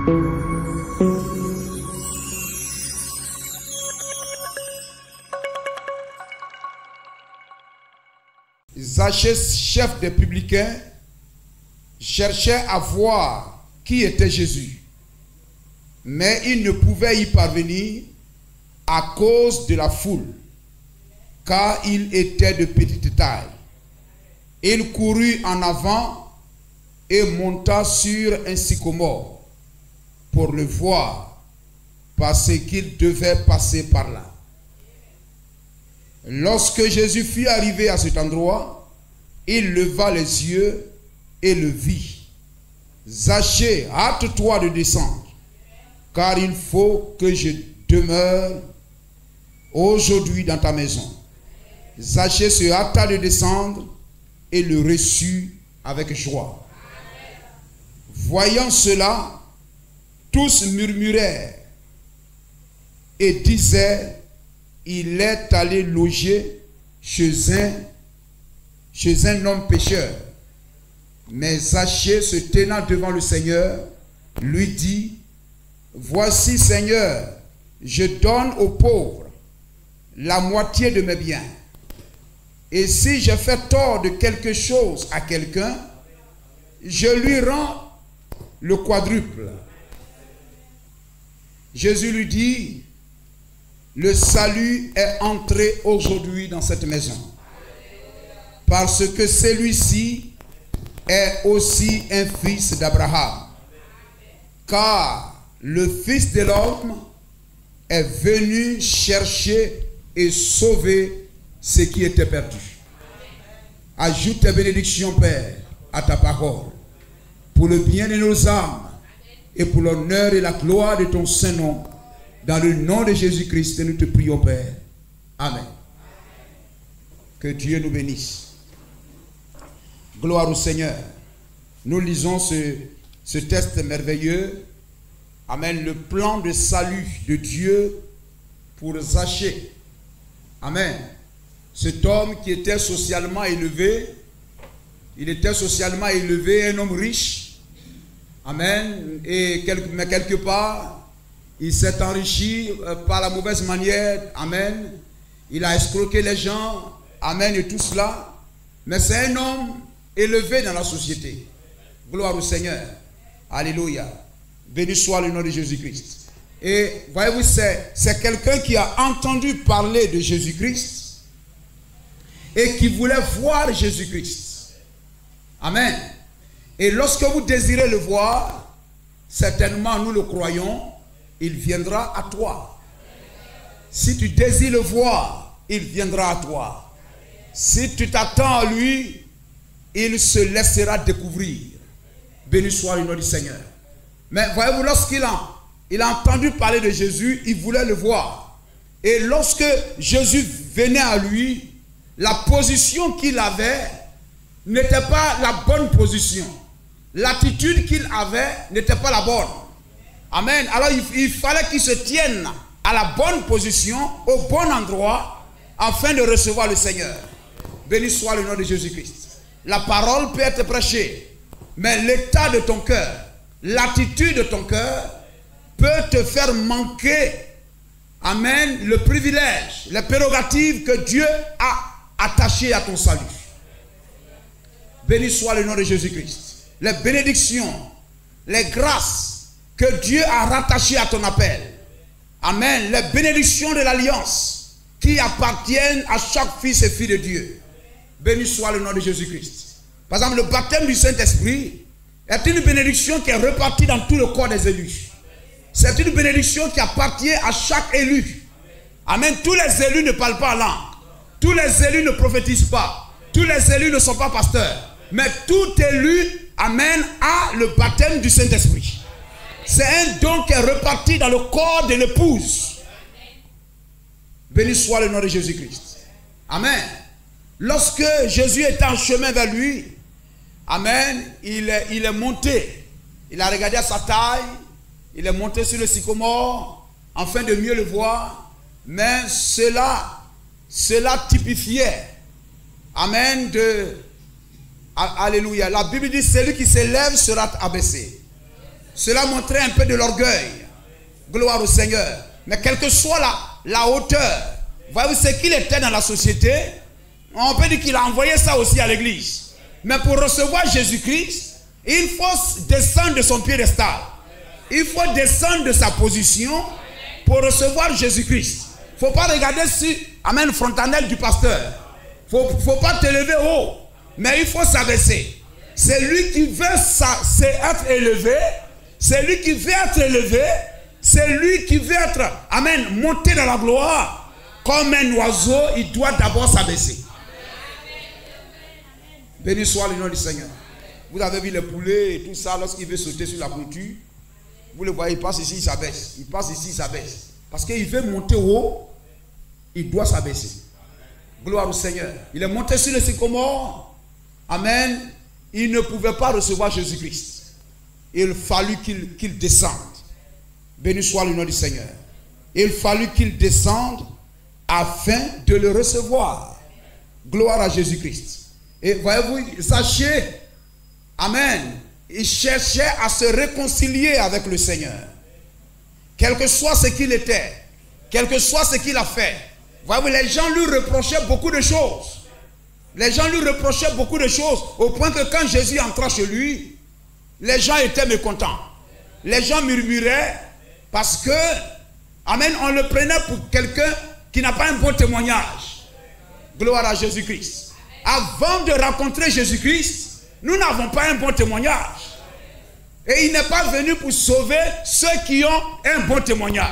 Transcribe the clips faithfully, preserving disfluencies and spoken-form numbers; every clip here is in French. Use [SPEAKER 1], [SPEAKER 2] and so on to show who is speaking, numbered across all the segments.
[SPEAKER 1] Zachée, chef des publicains, cherchait à voir qui était Jésus, mais il ne pouvait y parvenir à cause de la foule, car il était de petite taille. Il courut en avant et monta sur un sycomore pour le voir, parce qu'il devait passer par là. Lorsque Jésus fut arrivé à cet endroit, il leva les yeux et le vit. Zachée, hâte-toi de descendre, car il faut que je demeure aujourd'hui dans ta maison. Zachée se hâta de descendre et le reçut avec joie. Voyant cela, tous murmurèrent et disaient: il est allé loger chez un, chez un homme pécheur. Mais Zachée, se tenant devant le Seigneur, lui dit: voici, Seigneur, je donne aux pauvres la moitié de mes biens. Et si je fais tort de quelque chose à quelqu'un, je lui rends le quadruple. Jésus lui dit: le salut est entré aujourd'hui dans cette maison, parce que celui-ci est aussi un fils d'Abraham. Car le Fils de l'homme est venu chercher et sauver ce qui était perdu. Ajoute tes bénédictions, Père, à ta parole, pour le bien de nos âmes et pour l'honneur et la gloire de ton Saint-Nom. Dans le nom de Jésus-Christ, nous te prions, Père. Amen. Que Dieu nous bénisse. Gloire au Seigneur. Nous lisons ce, ce texte merveilleux. Amen. Le plan de salut de Dieu pour Zachée. Amen. Cet homme qui était socialement élevé, il était socialement élevé, un homme riche. Amen. Et quelque, mais quelque part, il s'est enrichi par la mauvaise manière. Amen. Il a escroqué les gens. Amen. Et tout cela. Mais c'est un homme élevé dans la société. Gloire au Seigneur. Alléluia. Béni soit le nom de Jésus-Christ. Et voyez-vous, c'est quelqu'un qui a entendu parler de Jésus-Christ et qui voulait voir Jésus-Christ. Amen. Et lorsque vous désirez le voir, certainement nous le croyons, il viendra à toi. Si tu désires le voir, il viendra à toi. Si tu t'attends à lui, il se laissera découvrir. Béni soit le nom du Seigneur. Mais voyez-vous, lorsqu'il a, il a entendu parler de Jésus, il voulait le voir. Et lorsque Jésus venait à lui, la position qu'il avait n'était pas la bonne position. L'attitude qu'il avait n'était pas la bonne. Amen. Alors il, il fallait qu'il se tienne à la bonne position, au bon endroit, afin de recevoir le Seigneur. Béni soit le nom de Jésus-Christ. La parole peut être prêchée, mais l'état de ton cœur, l'attitude de ton cœur peut te faire manquer, amen, le privilège, les prérogatives que Dieu a attachées à ton salut. Béni soit le nom de Jésus-Christ. Les bénédictions, les grâces que Dieu a rattachées à ton appel. Amen. Les bénédictions de l'alliance qui appartiennent à chaque fils et fille de Dieu. Béni soit le nom de Jésus-Christ. Par exemple, le baptême du Saint-Esprit est une bénédiction qui est repartie dans tout le corps des élus. C'est une bénédiction qui appartient à chaque élu. Amen. Tous les élus ne parlent pas en langue. Tous les élus ne prophétisent pas. Tous les élus ne sont pas pasteurs. Mais tout élu, amen, a le baptême du Saint-Esprit. C'est un don qui est reparti dans le corps de l'épouse. Béni soit le nom de Jésus-Christ. Amen. Lorsque Jésus était en chemin vers lui, amen, il est, il est monté. Il a regardé à sa taille. Il est monté sur le sycomore afin de mieux le voir. Mais cela, cela typifiait, amen, de... Alléluia. La Bible dit: celui qui s'élève sera abaissé. Cela montrait un peu de l'orgueil. Gloire au Seigneur. Mais quelle que soit la, la hauteur, voyez-vous ce qu'il était dans la société, on peut dire qu'il a envoyé ça aussi à l'église. Mais pour recevoir Jésus-Christ, il faut descendre de son piédestal. Il faut descendre de sa position pour recevoir Jésus-Christ. Il ne faut pas regarder sur, amen, frontanelle du pasteur. Il ne faut, faut pas te lever haut, mais il faut s'abaisser. C'est lui qui veut ça, c'est être élevé. C'est lui qui veut être élevé. C'est lui qui veut être, amen, monter dans la gloire. Comme un oiseau, il doit d'abord s'abaisser. Béni soit le nom du Seigneur. Vous avez vu les poulets et tout ça, lorsqu'il veut sauter sur la clôture, vous le voyez, il passe ici, il s'abaisse. Il passe ici, il s'abaisse. Parce qu'il veut monter haut, il doit s'abaisser. Gloire au Seigneur. Il est monté sur le sycomore. Amen. Il ne pouvait pas recevoir Jésus-Christ. Il fallut qu'il qu'il descende. Béni soit le nom du Seigneur. Il fallut qu'il descende afin de le recevoir. Gloire à Jésus-Christ. Et voyez-vous, sachez, amen, il cherchait à se réconcilier avec le Seigneur. Quel que soit ce qu'il était, quel que soit ce qu'il a fait. Voyez-vous, les gens lui reprochaient beaucoup de choses. Les gens lui reprochaient beaucoup de choses, au point que quand Jésus entra chez lui, les gens étaient mécontents. Les gens murmuraient parce que, amen, on le prenait pour quelqu'un qui n'a pas un bon témoignage. Gloire à Jésus-Christ. Avant de rencontrer Jésus-Christ, nous n'avons pas un bon témoignage. Et il n'est pas venu pour sauver ceux qui ont un bon témoignage.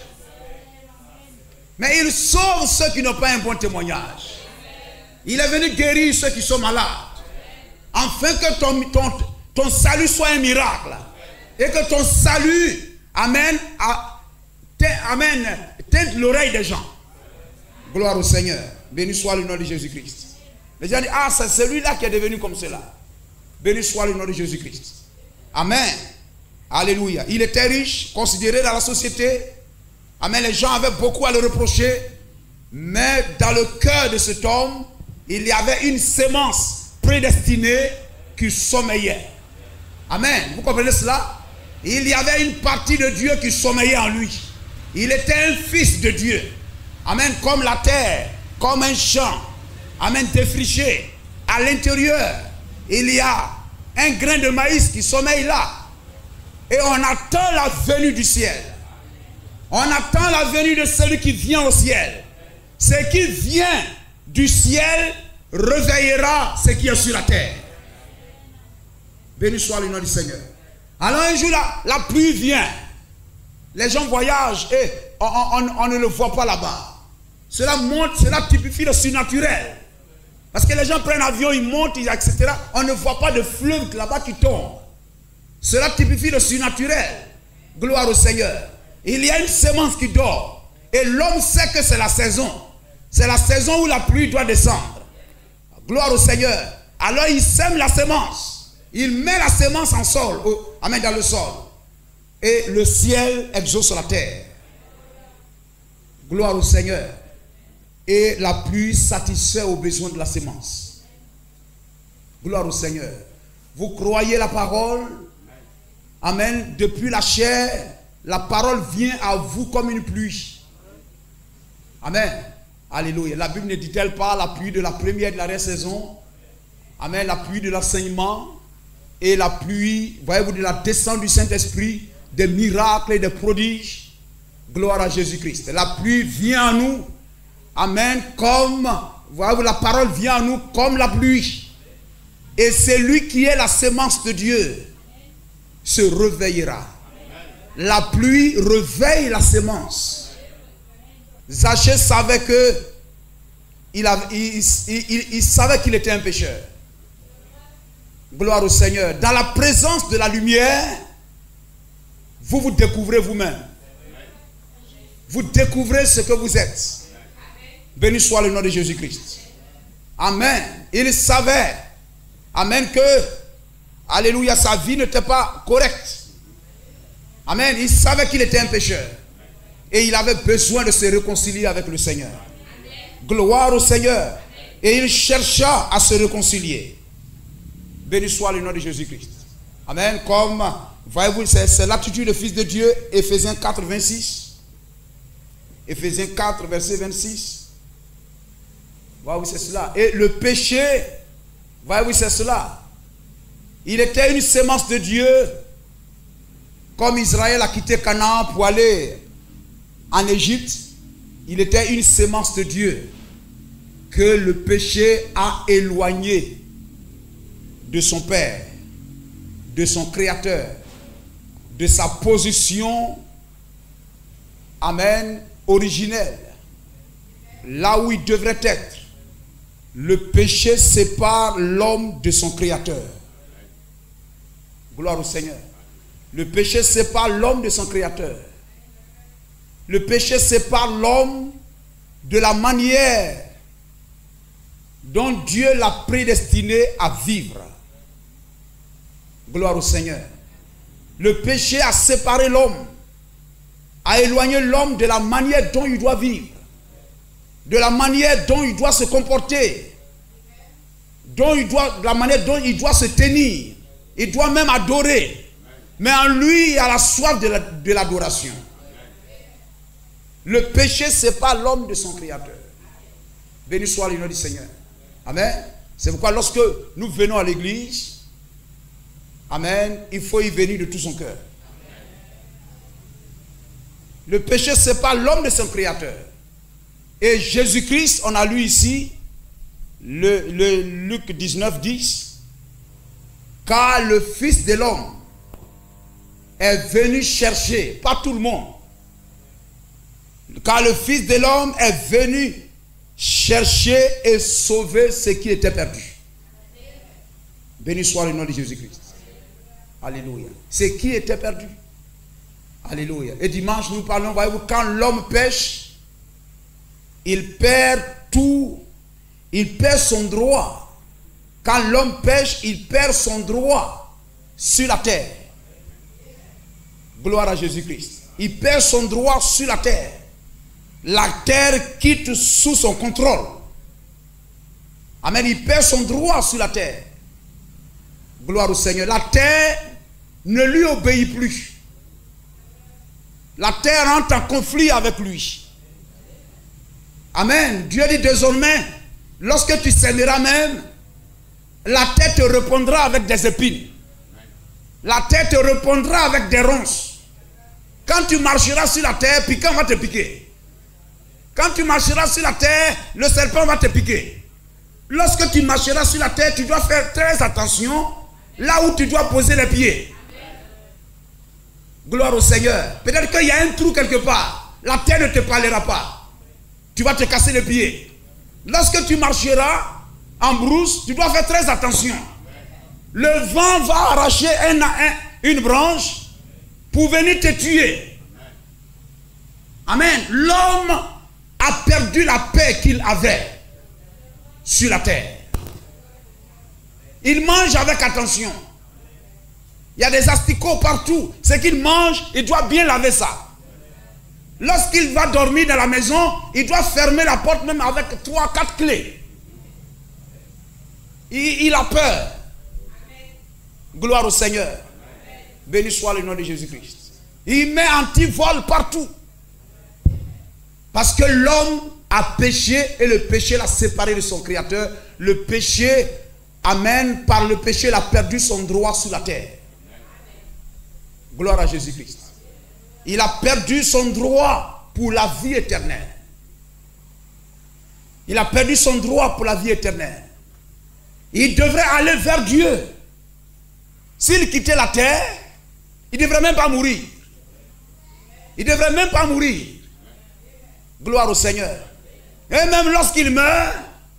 [SPEAKER 1] Mais il sauve ceux qui n'ont pas un bon témoignage. Il est venu guérir ceux qui sont malades. Afin que ton, ton, ton salut soit un miracle. Et que ton salut amène, à, te, amène teinte l'oreille des gens. Gloire au Seigneur. Béni soit le nom de Jésus-Christ. Les gens disent, ah, c'est celui-là qui est devenu comme cela. Béni soit le nom de Jésus-Christ. Amen. Alléluia. Il était riche, considéré dans la société. Amen. Les gens avaient beaucoup à le reprocher. Mais dans le cœur de cet homme, il y avait une sémence prédestinée qui sommeillait. Amen. Vous comprenez cela? Il y avait une partie de Dieu qui sommeillait en lui. Il était un fils de Dieu. Amen. Comme la terre, comme un champ. Amen. Défriché. À l'intérieur, il y a un grain de maïs qui sommeille là. Et on attend la venue du ciel. On attend la venue de celui qui vient au ciel. Ce qui vient du ciel réveillera ce qui est sur la terre. Béni soit le nom du Seigneur. Alors un jour, la, la pluie vient. Les gens voyagent et on, on, on ne le voit pas là-bas. Cela montre, cela typifie le surnaturel. Parce que les gens prennent l'avion, ils montent, et cetera. On ne voit pas de fleuve là-bas qui tombe. Cela typifie le surnaturel. Gloire au Seigneur. Il y a une semence qui dort. Et l'homme sait que c'est la saison. C'est la saison où la pluie doit descendre. Gloire au Seigneur. Alors il sème la semence. Il met la semence en sol. Au, amen, dans le sol. Et le ciel exauce la terre. Gloire au Seigneur. Et la pluie satisfait aux besoins de la semence. Gloire au Seigneur. Vous croyez la parole? Amen. Depuis la chair, la parole vient à vous comme une pluie. Amen. Alléluia. La Bible ne dit-elle pas la pluie de la première et de l'arrière saison? Amen. La pluie de l'enseignement et la pluie, voyez-vous, de la descente du Saint-Esprit, des miracles et des prodiges. Gloire à Jésus-Christ. La pluie vient à nous. Amen. Comme, voyez-vous, la parole vient à nous comme la pluie. Et c'est lui qui est la semence de Dieu se réveillera. La pluie réveille la semence. Zachée savait que il, avait, il, il, il, il savait qu'il était un pécheur. Gloire au Seigneur. Dans la présence de la lumière, vous vous découvrez vous-même. Vous découvrez ce que vous êtes. Béni soit le nom de Jésus-Christ. Amen. Il savait, amen, que, alléluia, sa vie n'était pas correcte. Amen. Il savait qu'il était un pécheur. Et il avait besoin de se réconcilier avec le Seigneur. Gloire au Seigneur. Et il chercha à se réconcilier. Béni soit le nom de Jésus-Christ. Amen. Comme Voyez-vous, c'est l'attitude du Fils de Dieu, Éphésiens quatre, vingt-six. Éphésiens quatre, verset vingt-six. Voyez-vous, c'est cela. Et le péché, voyez-vous, c'est cela. Il était une sémence de Dieu, comme Israël a quitté Canaan pour aller en Égypte. Il était une sémence de Dieu que le péché a éloigné de son Père, de son Créateur, de sa position, amen, originelle, là où il devrait être. Le péché sépare l'homme de son Créateur. Gloire au Seigneur. Le péché sépare l'homme de son Créateur. Le péché sépare l'homme de la manière dont Dieu l'a prédestiné à vivre. Gloire au Seigneur. Le péché a séparé l'homme, a éloigné l'homme de la manière dont il doit vivre, de la manière dont il doit se comporter, dont il doit, de la manière dont il doit se tenir. Il doit même adorer. Mais en lui, il y a la soif de l'adoration. Le péché sépare l'homme de son Créateur. Béni soit le nom du Seigneur. Amen. C'est pourquoi lorsque nous venons à l'église, amen, il faut y venir de tout son cœur. Le péché sépare l'homme de son Créateur. Et Jésus-Christ, on a lu ici, le, le Luc dix-neuf, dix, car le Fils de l'homme est venu chercher, pas tout le monde, car le Fils de l'homme est venu chercher et sauver ce qui était perdu. Béni soit le nom de Jésus-Christ. Alléluia. Ce qui était perdu. Alléluia. Et dimanche, nous parlons, voyez-vous, quand l'homme pêche, il perd tout. Il perd son droit. Quand l'homme pêche, il perd son droit sur la terre. Gloire à Jésus-Christ. Il perd son droit sur la terre. La terre quitte sous son contrôle. Amen. Il perd son droit sur la terre. Gloire au Seigneur. La terre ne lui obéit plus. La terre entre en conflit avec lui. Amen. Dieu dit désormais, lorsque tu sèmeras même, la terre te répondra avec des épines. La terre te répondra avec des ronces. Quand tu marcheras sur la terre, piquant va te piquer. Quand tu marcheras sur la terre, le serpent va te piquer. Lorsque tu marcheras sur la terre, tu dois faire très attention là où tu dois poser les pieds. Gloire au Seigneur. Peut-être qu'il y a un trou quelque part. La terre ne te parlera pas. Tu vas te casser les pieds. Lorsque tu marcheras en brousse, tu dois faire très attention. Le vent va arracher un à un une branche pour venir te tuer. Amen. L'homme a perdu la paix qu'il avait sur la terre. Il mange avec attention. Il y a des asticots partout. Ce qu'il mange, il doit bien laver ça. Lorsqu'il va dormir dans la maison, il doit fermer la porte même avec trois, quatre clés. Il, il a peur. Gloire au Seigneur. Béni soit le nom de Jésus-Christ. Il met anti-vol partout. Parce que l'homme a péché et le péché l'a séparé de son Créateur. Le péché, amen, par le péché, il a perdu son droit sur la terre. Gloire à Jésus-Christ. Il a perdu son droit pour la vie éternelle. Il a perdu son droit pour la vie éternelle. Il devrait aller vers Dieu. S'il quittait la terre, il ne devrait même pas mourir. Il ne devrait même pas mourir. Gloire au Seigneur. Et même lorsqu'il meurt,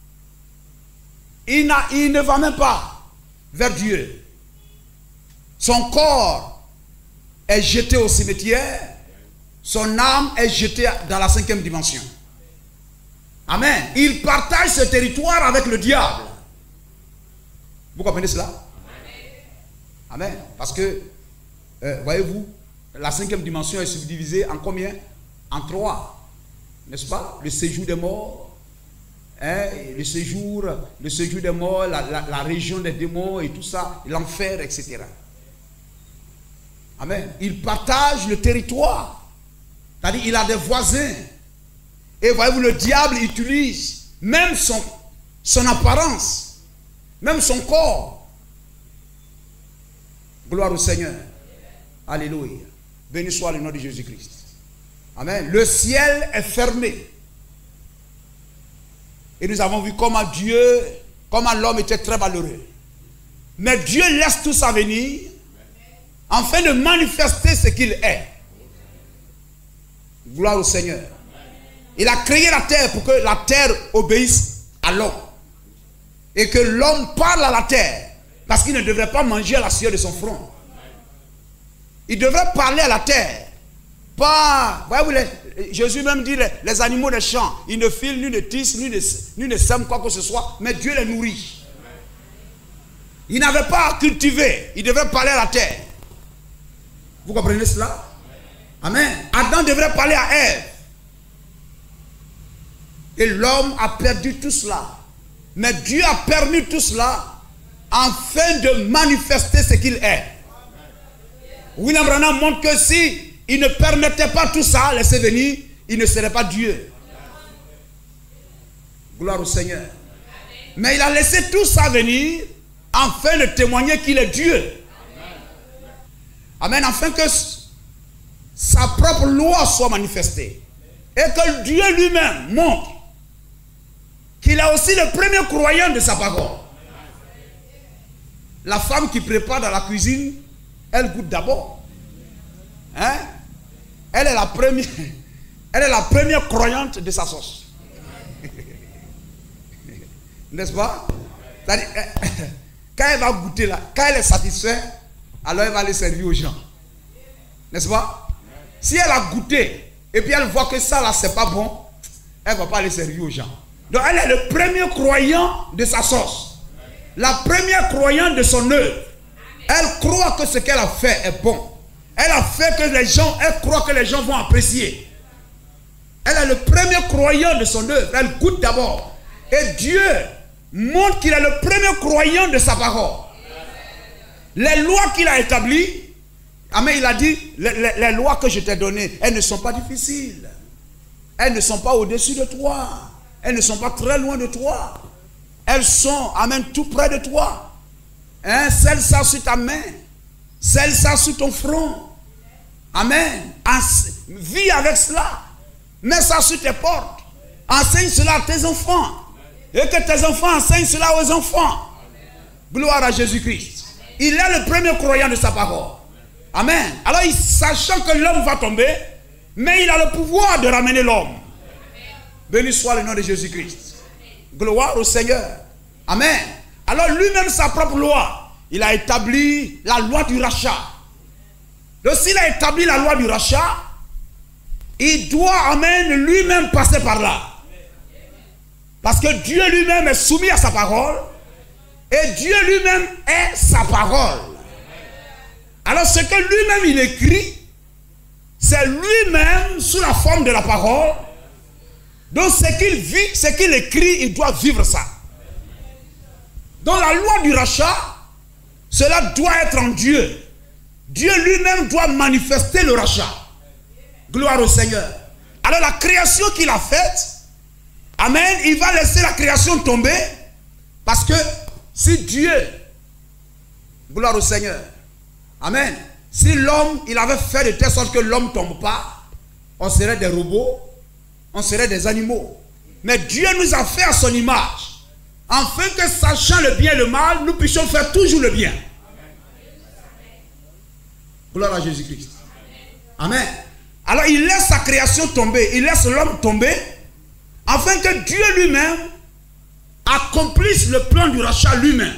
[SPEAKER 1] il, il ne va même pas vers Dieu. Son corps est jeté au cimetière. Son âme est jetée dans la cinquième dimension. Amen. Il partage ce territoire avec le diable. Vous comprenez cela? Amen. Parce que, euh, voyez-vous, la cinquième dimension est subdivisée en combien? En trois. N'est-ce pas? Le séjour des morts, hein, le séjour, le séjour des morts, la, la, la région des démons et tout ça, l'enfer, et cetera. Amen. Il partage le territoire. C'est-à-dire il a des voisins. Et voyez-vous, le diable utilise même son, son apparence, même son corps. Gloire au Seigneur. Alléluia. Béni soit le nom de Jésus-Christ. Amen. Le ciel est fermé. Et nous avons vu comment Dieu, comment l'homme était très malheureux. Mais Dieu laisse tout ça venir afin de manifester ce qu'il est. Gloire au Seigneur. Il a créé la terre pour que la terre obéisse à l'homme. Et que l'homme parle à la terre. Parce qu'il ne devrait pas manger à la sueur de son front. Il devrait parler à la terre. Pas, voyez-vous, les, Jésus même dit les, les animaux des champs, ils ne filent, ni ne tissent, ni ne, ni ne sèment quoi que ce soit, mais Dieu les nourrit. Il n'avait pas à cultiver, il devait parler à la terre. Vous comprenez cela? Amen. Adam devrait parler à Ève. Et l'homme a perdu tout cela. Mais Dieu a permis tout cela afin de manifester ce qu'il est. William Branham montre que si il ne permettait pas tout ça, laisser venir, il ne serait pas Dieu. Gloire au Seigneur. Mais il a laissé tout ça venir afin de témoigner qu'il est Dieu. Amen. Afin que sa propre loi soit manifestée. Et que Dieu lui-même montre qu'il est aussi le premier croyant de sa parole. La femme qui prépare dans la cuisine, elle goûte d'abord. Hein? Elle est la première, elle est la première croyante de sa sauce. N'est-ce pas? Quand elle va goûter là, quand elle est satisfaite, alors elle va les servir aux gens. N'est-ce pas? Si elle a goûté et puis elle voit que ça là c'est pas bon, elle ne va pas les servir aux gens. Donc elle est le premier croyant de sa sauce. La première croyante de son œuvre. Elle croit que ce qu'elle a fait est bon. Elle a fait que les gens, elle croit que les gens vont apprécier. Elle est le premier croyant de son œuvre. Elle goûte d'abord. Et Dieu montre qu'il est le premier croyant de sa parole. Les lois qu'il a établies, amen, il a dit, les, les, les lois que je t'ai données, elles ne sont pas difficiles. Elles ne sont pas au-dessus de toi. Elles ne sont pas très loin de toi. Elles sont, amen, tout près de toi. Hein? Celle-là sur ta main. Celle-là sur ton front. Amen. Vis avec cela. Mets ça sur tes portes. Enseigne cela à tes enfants. Et que tes enfants enseignent cela aux enfants. Gloire à Jésus-Christ. Il est le premier croyant de sa parole. Amen. Alors, il, sachant que l'homme va tomber, mais il a le pouvoir de ramener l'homme. Béni soit le nom de Jésus-Christ. Gloire au Seigneur. Amen. Alors, lui-même, sa propre loi, il a établi la loi du rachat. Donc, s'il a établi la loi du rachat, il doit, amen, lui-même passer par là. Parce que Dieu lui-même est soumis à sa parole. Et Dieu lui-même est sa parole. Alors ce que lui-même il écrit, c'est lui-même sous la forme de la parole. Donc ce qu'il vit, ce qu'il écrit, il doit vivre ça. Dans la loi du rachat, cela doit être en Dieu. Dieu lui-même doit manifester le rachat. Gloire au Seigneur. Alors la création qu'il a faite, amen, il va laisser la création tomber. Parce que si Dieu, gloire au Seigneur, amen, si l'homme, il avait fait de telle sorte que l'homme ne tombe pas, on serait des robots, on serait des animaux. Mais Dieu nous a fait à son image, afin que sachant le bien et le mal, nous puissions faire toujours le bien. Gloire à Jésus-Christ. Amen. Alors il laisse sa création tomber, il laisse l'homme tomber, afin que Dieu lui-même accomplisse le plan du rachat lui-même.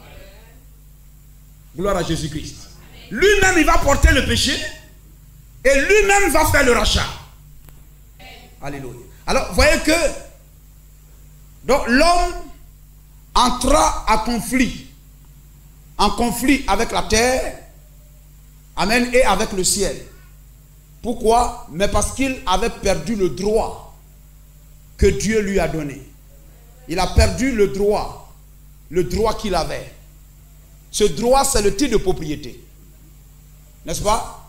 [SPEAKER 1] Gloire à Jésus-Christ. Lui-même, il va porter le péché et lui-même va faire le rachat. Alléluia. Alors, vous voyez que donc l'homme entra en conflit, en conflit avec la terre, amen, et avec le ciel. Pourquoi? Mais parce qu'il avait perdu le droit que Dieu lui a donné. Il a perdu le droit, le droit qu'il avait. Ce droit, c'est le titre de propriété. N'est-ce pas?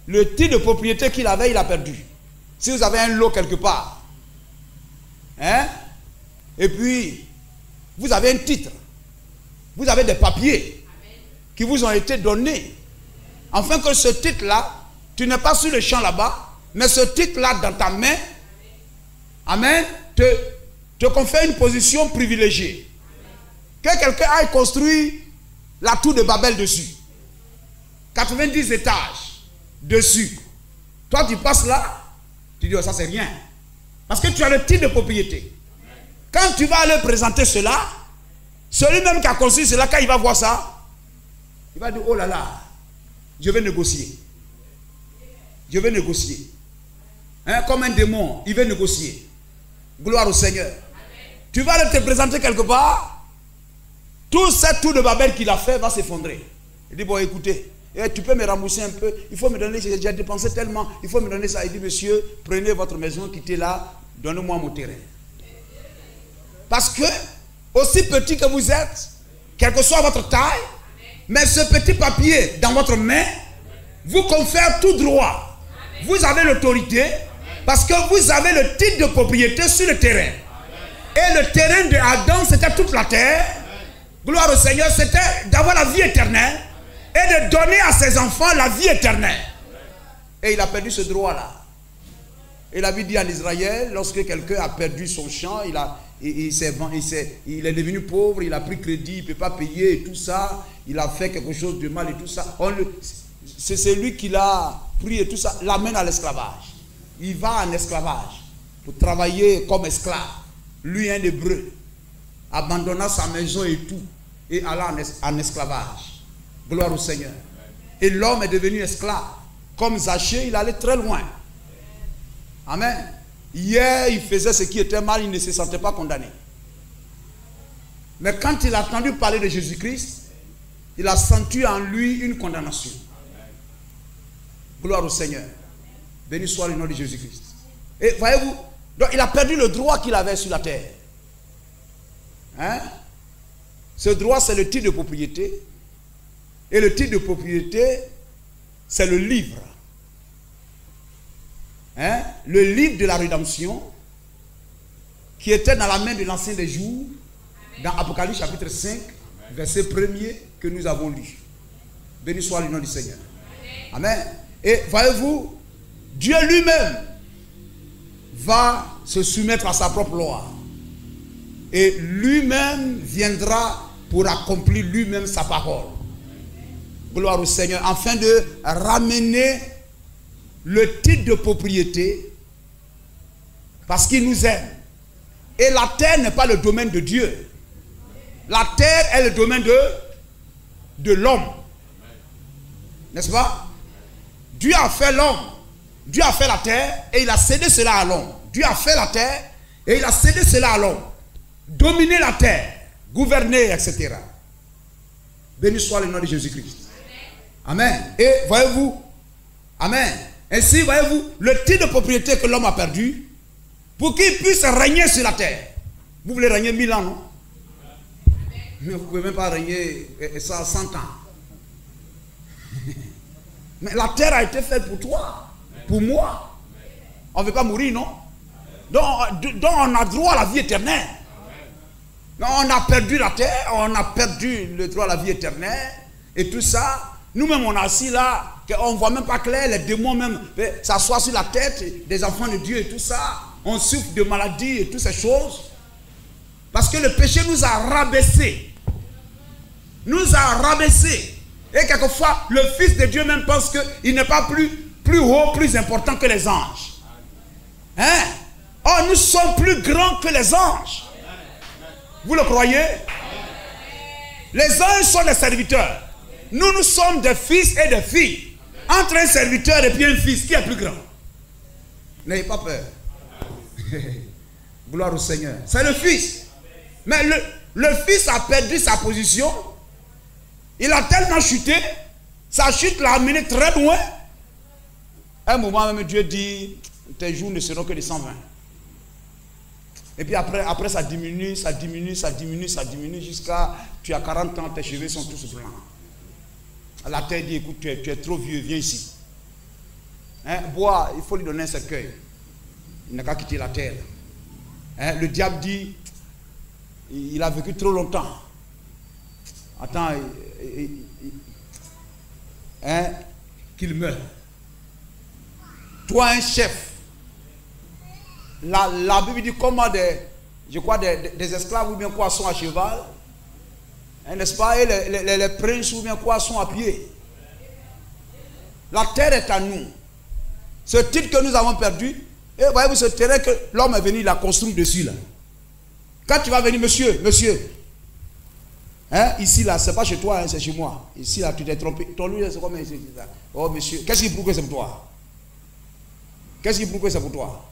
[SPEAKER 1] le titre de propriété qu'il avait, il a perdu. Si vous avez un lot quelque part, hein, et puis vous avez un titre, vous avez des papiers qui vous ont été donnés, afin que ce titre-là, tu n'es pas sur le champ là-bas, mais ce titre-là dans ta main, amen, te, te confère une position privilégiée. Que quelqu'un aille construire la tour de Babel dessus, quatre-vingt-dix étages dessus. Toi, tu passes là, tu dis, oh, ça c'est rien. Parce que tu as le titre de propriété. Quand tu vas aller présenter cela, celui-même qui a construit cela, quand il va voir ça, il va dire, oh là là, je vais négocier. Je vais négocier. Hein, comme un démon, il veut négocier. Gloire au Seigneur. Amen. Tu vas aller te présenter quelque part, tout cette tour de Babel qu'il a fait va s'effondrer. Il dit, bon, écoutez, eh, tu peux me rembourser un peu, il faut me donner, j'ai dépensé tellement, il faut me donner ça. Il dit, monsieur, prenez votre maison, quittez là, donnez-moi mon terrain. Parce que, aussi petit que vous êtes, quelle que soit votre taille, mais ce petit papier dans votre main vous confère tout droit. Vous avez l'autorité parce que vous avez le titre de propriété sur le terrain. Et le terrain de Adam, c'était toute la terre. Gloire au Seigneur, c'était d'avoir la vie éternelle et de donner à ses enfants la vie éternelle. Et il a perdu ce droit-là. Et la Bible dit en Israël, lorsque quelqu'un a perdu son champ, il, a, il, il, il, il est devenu pauvre, il a pris crédit, il ne peut pas payer et tout ça, il a fait quelque chose de mal et tout ça. C'est celui qui l'a pris et tout ça, l'amène à l'esclavage. Il va en esclavage pour travailler comme esclave. Lui, un hébreu, abandonnant sa maison et tout, et allant en, es en esclavage. Gloire au Seigneur. Et l'homme est devenu esclave. Comme Zachée, il allait très loin. Amen. Hier, il faisait ce qui était mal, il ne se sentait pas condamné. Mais quand il a entendu parler de Jésus-Christ, il a senti en lui une condamnation. Gloire au Seigneur. Béni soit le nom de Jésus-Christ. Et voyez-vous, donc il a perdu le droit qu'il avait sur la terre. Hein? Ce droit, c'est le titre de propriété. Et le titre de propriété, c'est le livre. Hein? Le livre de la rédemption qui était dans la main de l'Ancien des jours, dans Apocalypse chapitre cinq, verset premier que nous avons lu. Béni soit le nom du Seigneur. Amen. Et voyez-vous, Dieu lui-même va se soumettre à sa propre loi. Et lui-même viendra pour accomplir lui-même sa parole. Gloire au Seigneur. Afin de ramener le titre de propriété parce qu'il nous aime. Et la terre n'est pas le domaine de Dieu. La terre est le domaine de, de l'homme. N'est-ce pas? Dieu a fait l'homme. Dieu a fait la terre et il a cédé cela à l'homme. Dieu a fait la terre et il a cédé cela à l'homme. Dominer la terre, gouverner, et cetera. Béni soit le nom de Jésus-Christ. Amen. Et voyez-vous, amen. Ainsi, voyez-vous, le titre de propriété que l'homme a perdu, pour qu'il puisse régner sur la terre. Vous voulez régner mille ans, non? Mais vous ne pouvez même pas régner ça cent ans. Mais la terre a été faite pour toi, pour moi. On ne veut pas mourir, non? Donc, donc on a droit à la vie éternelle. Donc, on a perdu la terre, on a perdu le droit à la vie éternelle. Et tout ça, nous-mêmes on est assis là, on ne voit même pas clair, les démons même s'assoient sur la tête des enfants de Dieu et tout ça. On souffre de maladies et toutes ces choses. Parce que le péché nous a rabaissés. Nous a rabaissés. Et quelquefois, le Fils de Dieu même pense qu'il n'est pas plus, plus haut, plus important que les anges. Hein? Oh, nous sommes plus grands que les anges. Vous le croyez? Les anges sont des serviteurs. Nous, nous sommes des fils et des filles. Entre un serviteur et puis un fils, qui est plus grand? N'ayez pas peur. Gloire au Seigneur. C'est le fils. Mais le, le fils a perdu sa position. Il a tellement chuté. Sa chute l'a amené très loin. À un moment même, Dieu dit, tes jours ne seront que de cent vingt. Et puis après, après ça diminue, ça diminue, ça diminue, ça diminue jusqu'à tu as quarante ans, tes cheveux sont tous blancs. La terre dit, écoute, tu es, tu es trop vieux, viens ici. hein, boire, il faut lui donner un cercueil. Il n'a qu'à quitter la terre. Hein, le diable dit, il a vécu trop longtemps. Attends, il, il, il, hein, qu'il meure. Toi, un chef, la, la Bible dit comment des, je crois, des, des esclaves ou bien quoi sont à cheval, hein, n'est-ce pas, et les, les, les princes ou bien quoi sont à pied. La terre est à nous. Ce titre que nous avons perdu, et voyez-vous ce terrain que l'homme est venu, il a construit dessus là. Quand tu vas venir, monsieur, monsieur, hein, ici là, c'est pas chez toi, hein, c'est chez moi. Ici là, tu t'es trompé. Ton lieu, c'est comme ici. Oh monsieur, qu'est-ce qui prouve que c'est pour toi? Qu'est-ce qui prouve que c'est pour toi?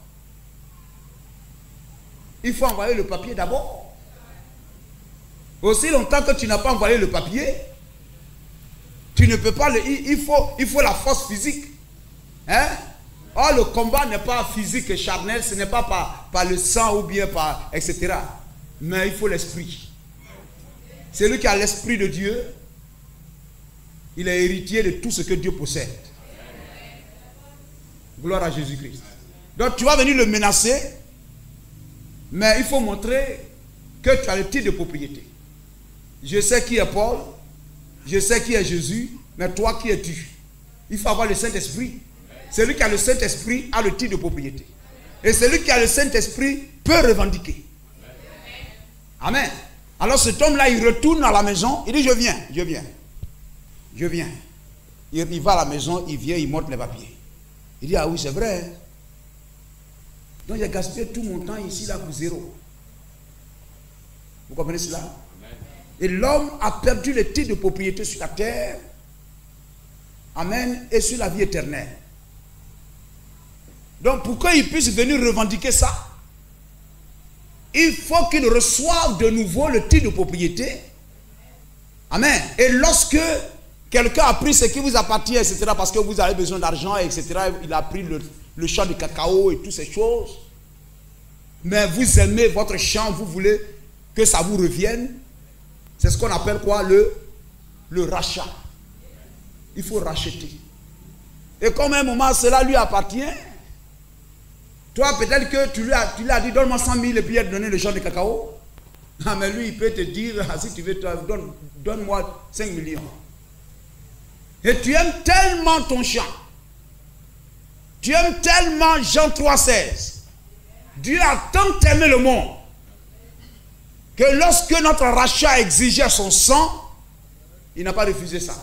[SPEAKER 1] Il faut envoyer le papier d'abord. Aussi longtemps que tu n'as pas envoyé le papier, tu ne peux pas le. Il, il, faut, il faut la force physique. Hein? Or, le combat n'est pas physique et charnel, ce n'est pas par, par le sang ou bien par, et cetera. Mais il faut l'esprit. Celui qui a l'esprit de Dieu, il est héritier de tout ce que Dieu possède. Gloire à Jésus-Christ. Donc tu vas venir le menacer, mais il faut montrer que tu as le titre de propriété. Je sais qui est Paul, je sais qui est Jésus, mais toi qui es-tu? Il faut avoir le Saint-Esprit. Celui qui a le Saint-Esprit a le titre de propriété. Et celui qui a le Saint-Esprit peut revendiquer. Amen. Alors cet homme-là, il retourne à la maison, il dit, je viens, je viens, je viens. Il, il va à la maison, il vient, il montre les papiers. Il dit, ah oui, c'est vrai. Donc j'ai gaspillé tout mon temps ici, là, pour zéro. Vous comprenez cela? Et l'homme a perdu le titre de propriété sur la terre. Amen. Et sur la vie éternelle. Donc pour qu'il puisse venir revendiquer ça, il faut qu'il reçoive de nouveau le titre de propriété. Amen. Et lorsque quelqu'un a pris ce qui vous appartient, et cetera, parce que vous avez besoin d'argent, et cetera, il a pris le, le champ de cacao et toutes ces choses. Mais vous aimez votre champ, vous voulez que ça vous revienne. C'est ce qu'on appelle quoi? Le, le rachat. Il faut racheter. Et comme à un moment cela lui appartient, toi peut-être que tu lui as, tu lui as dit donne-moi cent mille et puis il a donné le champ de cacao. Ah, mais lui il peut te dire, ah, si tu veux, donne, donne-moi cinq millions. Et tu aimes tellement ton champ. Tu aimes tellement Jean trois seize. Dieu a tant aimé le monde que lorsque notre rachat exigeait son sang, il n'a pas refusé ça.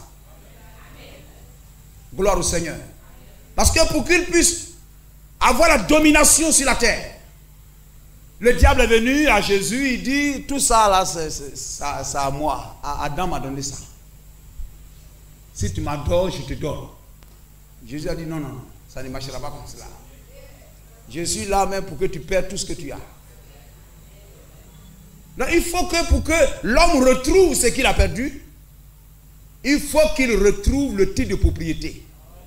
[SPEAKER 1] Gloire au Seigneur. Parce que pour qu'il puisse avoir la domination sur la terre, le diable est venu à Jésus, il dit, tout ça là, c'est à moi. Adam m'a donné ça. Si tu m'adores, je te donne. Jésus a dit, non, non, ça ne marchera pas comme cela. Je suis là même pour que tu perds tout ce que tu as. Donc il faut que pour que l'homme retrouve ce qu'il a perdu, il faut qu'il retrouve le titre de propriété.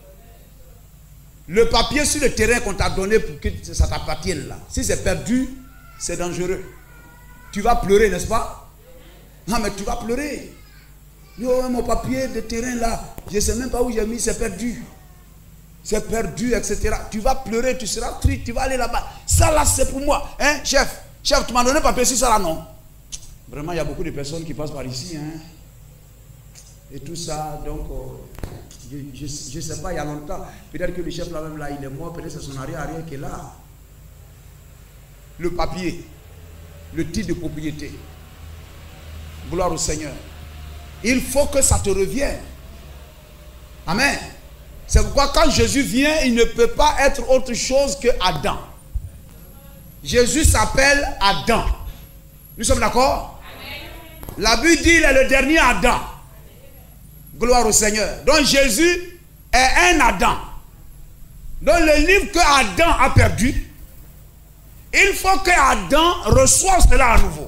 [SPEAKER 1] Le papier sur le terrain qu'on t'a donné pour que ça t'appartienne là. Si c'est perdu, c'est dangereux. Tu vas pleurer, n'est-ce pas? Non, mais tu vas pleurer. Yo, mon papier de terrain là, je ne sais même pas où j'ai mis, c'est perdu. C'est perdu, et cetera. Tu vas pleurer, tu seras triste, tu vas aller là-bas. Ça là, c'est pour moi. Hein, chef, chef, tu m'as donné papier sur ça là, non? Vraiment, il y a beaucoup de personnes qui passent par ici. Hein. Et tout ça, donc, euh, je ne sais pas, il y a longtemps. Peut-être que le chef là-même, là, il est mort, peut-être c'est son arrière-arrière qui est là. Le papier, le titre de propriété. Gloire au Seigneur. Il faut que ça te revienne. Amen. C'est pourquoi quand Jésus vient, il ne peut pas être autre chose que Adam. Jésus s'appelle Adam. Nous sommes d'accord? La Bible dit qu'il est le dernier Adam. Gloire au Seigneur. Donc Jésus est un Adam. Dans le livre que Adam a perdu, il faut que Adam reçoive cela à nouveau.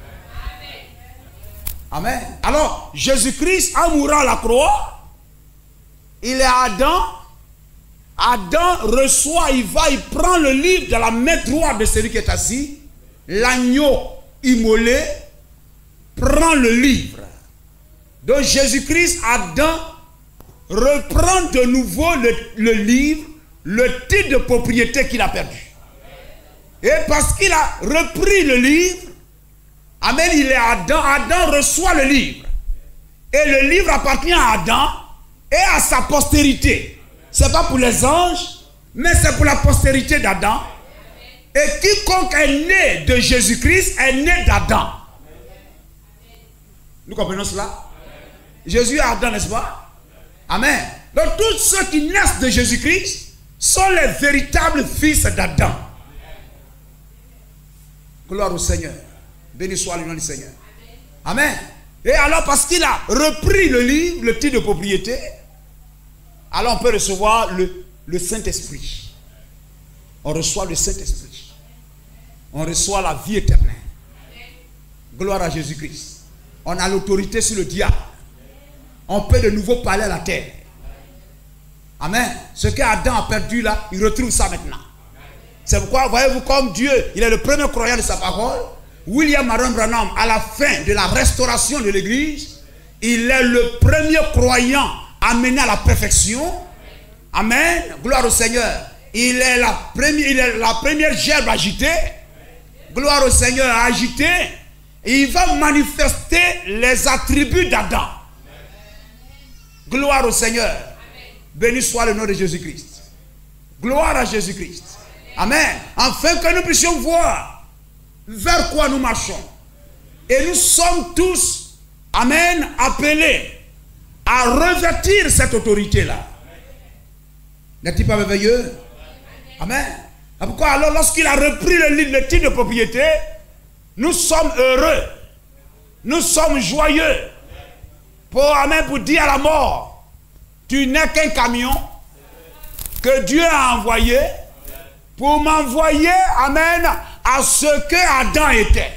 [SPEAKER 1] Amen. Alors, Jésus-Christ, en mourant à la croix, il est Adam. Adam reçoit, il va, il prend le livre de la main droite de celui qui est assis. L'agneau immolé prend le livre. Donc Jésus-Christ, Adam, reprend de nouveau le, le livre, le titre de propriété qu'il a perdu. Et parce qu'il a repris le livre, amen, il est Adam, Adam reçoit le livre. Et le livre appartient à Adam et à sa postérité. Ce n'est pas pour les anges, mais c'est pour la postérité d'Adam. Et quiconque est né de Jésus-Christ est né d'Adam. Nous comprenons cela? Jésus est Adam, n'est-ce pas? Amen. Donc tous ceux qui naissent de Jésus-Christ sont les véritables fils d'Adam. Gloire au Seigneur. Béni soit le nom du Seigneur. Amen. Et alors parce qu'il a repris le livre, le titre de propriété, alors on peut recevoir le, le Saint-Esprit. On reçoit le Saint-Esprit. On reçoit la vie éternelle. Gloire à Jésus-Christ. On a l'autorité sur le diable. On peut de nouveau parler à la terre. Amen. Ce qu'Adam a perdu là, il retrouve ça maintenant. C'est pourquoi, voyez-vous, comme Dieu, il est le premier croyant de sa parole, William Marion Branham, à la fin de la restauration de l'église, il est le premier croyant amené à la perfection. Amen. Gloire au Seigneur. Il est la première, il est la première gerbe agitée. Gloire au Seigneur, agitée. Et il va manifester les attributs d'Adam. Gloire au Seigneur. Béni soit le nom de Jésus-Christ. Gloire à Jésus-Christ. Amen. Afin que nous puissions voir vers quoi nous marchons. Et nous sommes tous, amen, appelés à revêtir cette autorité-là. N'est-il pas merveilleux? Amen. Pourquoi alors lorsqu'il a repris le, le titre de propriété, nous sommes heureux. Nous sommes joyeux. Pour, amen, pour dire à la mort, tu n'es qu'un camion que Dieu a envoyé pour m'envoyer, amen, à ce que Adam était.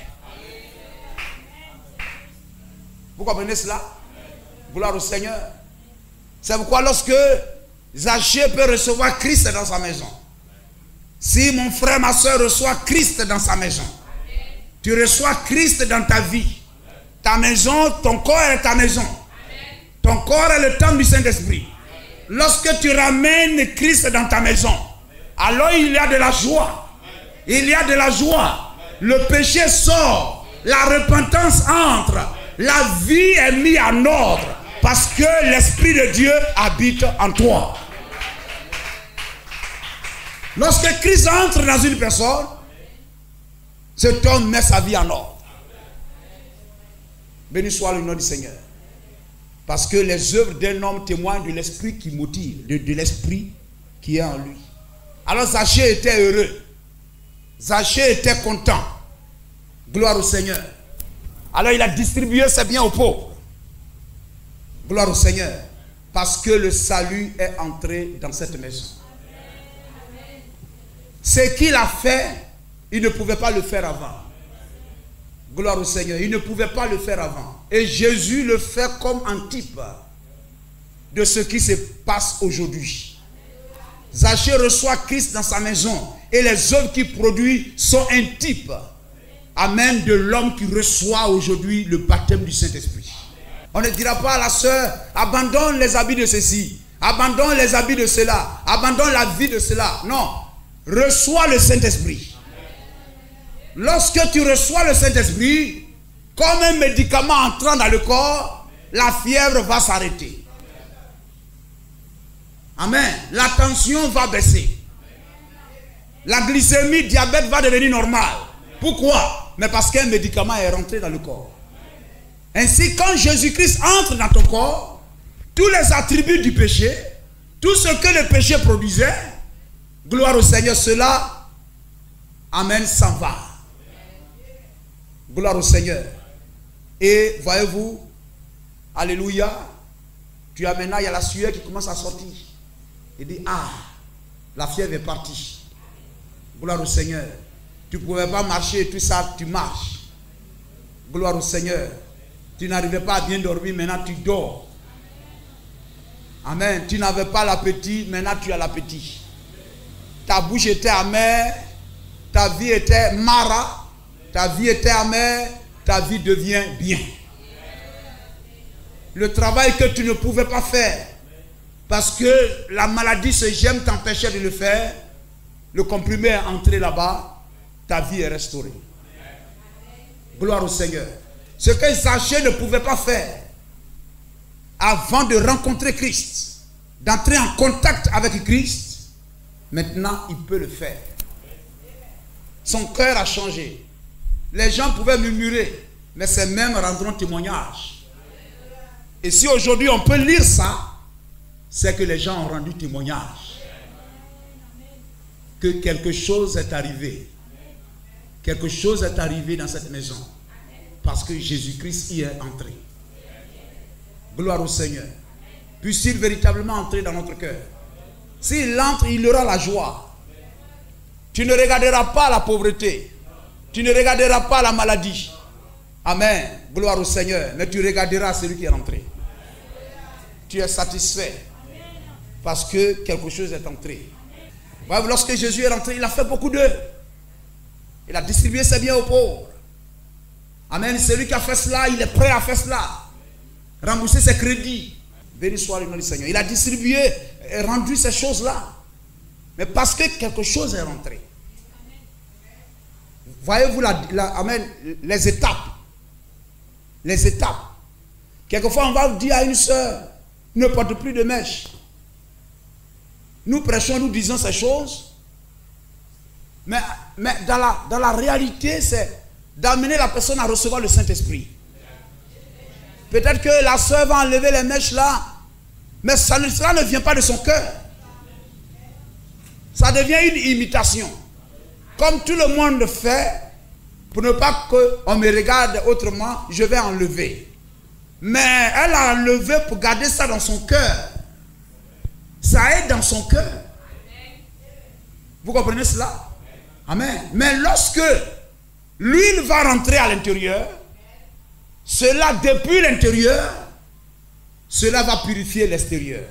[SPEAKER 1] Vous comprenez cela? Gloire au Seigneur. C'est pourquoi lorsque Zachée peut recevoir Christ dans sa maison, si mon frère, ma soeur reçoit Christ dans sa maison, tu reçois Christ dans ta vie. Ta maison, ton corps est ta maison. Ton corps est le temple du Saint-Esprit. Lorsque tu ramènes Christ dans ta maison, alors il y a de la joie. Il y a de la joie. Le péché sort. La repentance entre. La vie est mise en ordre. Parce que l'Esprit de Dieu habite en toi. Lorsque Christ entre dans une personne, cet homme met sa vie en ordre. Béni soit le nom du Seigneur. Parce que les œuvres d'un homme témoignent de l'esprit qui motive, de, de l'esprit qui est en lui. Alors Zachée était heureux. Zachée était content. Gloire au Seigneur. Alors il a distribué ses biens aux pauvres. Gloire au Seigneur. Parce que le salut est entré dans cette maison. Ce qu'il a fait, il ne pouvait pas le faire avant. Gloire au Seigneur. Il ne pouvait pas le faire avant. Et Jésus le fait comme un type de ce qui se passe aujourd'hui. Zachée reçoit Christ dans sa maison. Et les œuvres qu'il produit sont un type, amen, de l'homme qui reçoit aujourd'hui le baptême du Saint-Esprit. On ne dira pas à la sœur, abandonne les habits de ceci, abandonne les habits de cela, abandonne la vie de cela. Non, reçois le Saint-Esprit. Lorsque tu reçois le Saint-Esprit, comme un médicament entrant dans le corps, la fièvre va s'arrêter. Amen. La tension va baisser. La glycémie, diabète va devenir normale. Pourquoi? Mais parce qu'un médicament est rentré dans le corps. Ainsi, quand Jésus-Christ entre dans ton corps, tous les attributs du péché, tout ce que le péché produisait, gloire au Seigneur, cela, amen, s'en va. Gloire au Seigneur. Et voyez-vous, alléluia, tu as maintenant, il y a la sueur qui commence à sortir. Il dit, ah, la fièvre est partie. Gloire au Seigneur. Tu ne pouvais pas marcher, tout ça, tu marches. Gloire au Seigneur. Tu n'arrivais pas à bien dormir, maintenant tu dors. Amen. Tu n'avais pas l'appétit, maintenant tu as l'appétit. Ta bouche était amère, ta vie était mara, ta vie était amère, ta vie devient bien. Le travail que tu ne pouvais pas faire, parce que la maladie se gemme t'empêchait de le faire, le comprimé est entré là-bas, ta vie est restaurée. Gloire au Seigneur. Ce que Zachée ne pouvait pas faire avant de rencontrer Christ, d'entrer en contact avec Christ, maintenant il peut le faire. Son cœur a changé. Les gens pouvaient murmurer, mais ces mêmes rendront témoignage. Et si aujourd'hui on peut lire ça, c'est que les gens ont rendu témoignage que quelque chose est arrivé. Quelque chose est arrivé dans cette maison parce que Jésus-Christ y est entré. Gloire au Seigneur. Puisse-t-il véritablement entrer dans notre cœur. S'il entre, il aura la joie. Tu ne regarderas pas la pauvreté. Tu ne regarderas pas la maladie. Amen. Gloire au Seigneur. Mais tu regarderas celui qui est rentré. Tu es satisfait parce que quelque chose est entré. Ouais, lorsque Jésus est rentré, il a fait beaucoup d'œuvres. Il a distribué ses biens aux pauvres. Amen. Celui qui a fait cela, il est prêt à faire cela. Rembourser ses crédits. Béni soit le nom du Seigneur. Il a distribué et rendu ces choses-là. Mais parce que quelque chose est rentré. Voyez-vous la, la, amen, les étapes. Les étapes. Quelquefois, on va dire à une soeur, ne porte plus de mèche. Nous prêchons, nous disons ces choses. Mais, mais dans, la, dans la réalité, c'est d'amener la personne à recevoir le Saint-Esprit. Peut-être que la soeur va enlever les mèches là, mais ça ne, cela ne vient pas de son cœur. Ça devient une imitation. Comme tout le monde fait, pour ne pas qu'on me regarde autrement, je vais enlever. Mais elle a enlevé pour garder ça dans son cœur. Ça est dans son cœur. Vous comprenez cela? Amen. Mais lorsque l'huile va rentrer à l'intérieur, cela depuis l'intérieur, cela va purifier l'extérieur.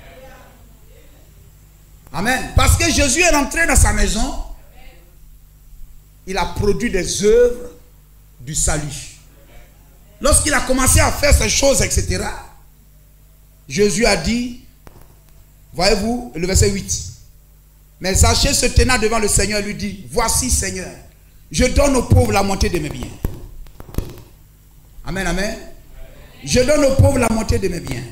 [SPEAKER 1] Amen. Parce que Jésus est rentré dans sa maison, il a produit des œuvres du salut. Lorsqu'il a commencé à faire ces choses, et cetera, Jésus a dit, voyez-vous, le verset huit. Mais Zachée se tenant devant le Seigneur lui dit, voici Seigneur, je donne aux pauvres la moitié de mes biens. Amen, amen. Je donne aux pauvres la moitié de mes biens.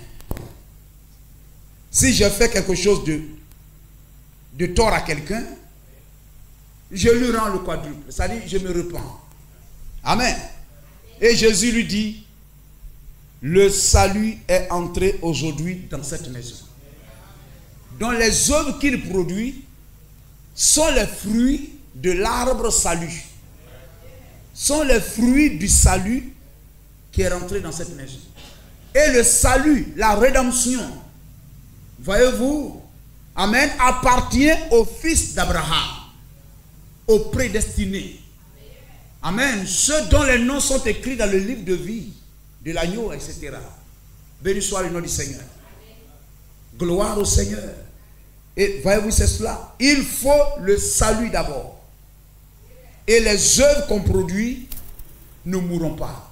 [SPEAKER 1] Si je fais quelque chose de, de tort à quelqu'un, je lui rends le quadruple. C'est-à-dire, je me repens. Amen. Et Jésus lui dit, le salut est entré aujourd'hui dans cette maison. Donc les œuvres qu'il produit sont les fruits de l'arbre salut. Sont les fruits du salut qui est rentré dans cette maison. Et le salut, la rédemption, voyez-vous, amen, appartient au fils d'Abraham, aux prédestinés. Amen. Ceux dont les noms sont écrits dans le livre de vie de l'agneau, et cetera. Béni soit le nom du Seigneur. Gloire au Seigneur. Et voyez-vous, c'est cela. Il faut le salut d'abord. Et les œuvres qu'on produit ne mourront pas.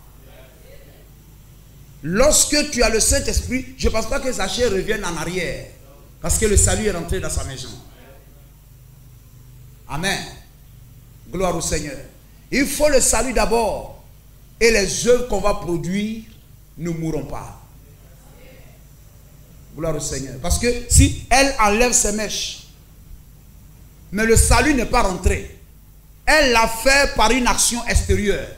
[SPEAKER 1] Lorsque tu as le Saint-Esprit, je ne pense pas que Zachée revienne en arrière. Parce que le salut est rentré dans sa maison. Amen. Gloire au Seigneur. Il faut le salut d'abord. Et les œuvres qu'on va produire ne mourront pas. Gloire au Seigneur. Parce que si elle enlève ses mèches, mais le salut n'est pas rentré, elle l'a fait par une action extérieure.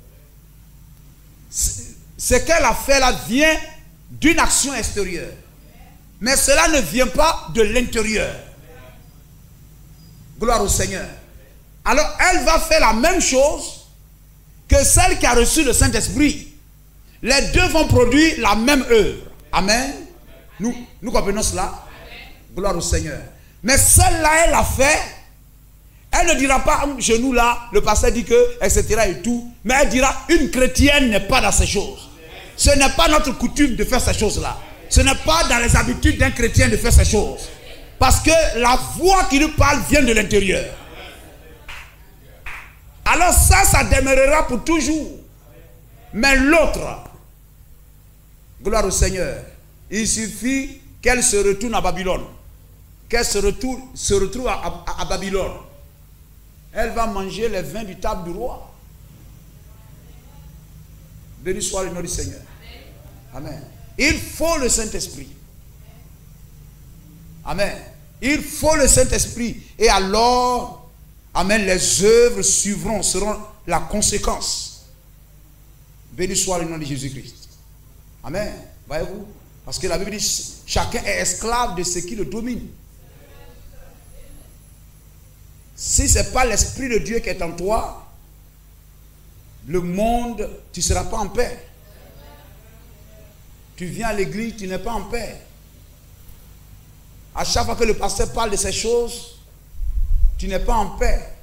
[SPEAKER 1] Ce qu'elle a fait là vient d'une action extérieure. Mais cela ne vient pas de l'intérieur. Gloire au Seigneur. Alors elle va faire la même chose que celle qui a reçu le Saint-Esprit. Les deux vont produire la même œuvre. Amen. Nous, nous comprenons cela. Gloire au Seigneur. Mais celle-là, elle a fait. Elle ne dira pas, genou là, le pasteur dit que, et cetera et tout. Mais elle dira, une chrétienne n'est pas dans ces choses. Ce n'est pas notre coutume de faire ces choses-là. Ce n'est pas dans les habitudes d'un chrétien de faire ces choses. Parce que la voix qui nous parle vient de l'intérieur. Alors ça, ça demeurera pour toujours. Mais l'autre, gloire au Seigneur, il suffit qu'elle se retourne à Babylone, qu'elle se retrouve, se retrouve à, à, à Babylone, elle va manger les vins du table du roi. Béni soit le nom du Seigneur. Amen. Il faut le Saint-Esprit. Amen. Il faut le Saint-Esprit. Et alors, amen, les œuvres suivront, seront la conséquence. Béni soit le nom de Jésus-Christ. Amen. Voyez-vous? Parce que la Bible dit, chacun est esclave de ce qui le domine. Si ce n'est pas l'Esprit de Dieu qui est en toi, le monde, tu ne seras pas en paix. Tu viens à l'église, tu n'es pas en paix. À chaque fois que le pasteur parle de ces choses, tu n'es pas en paix.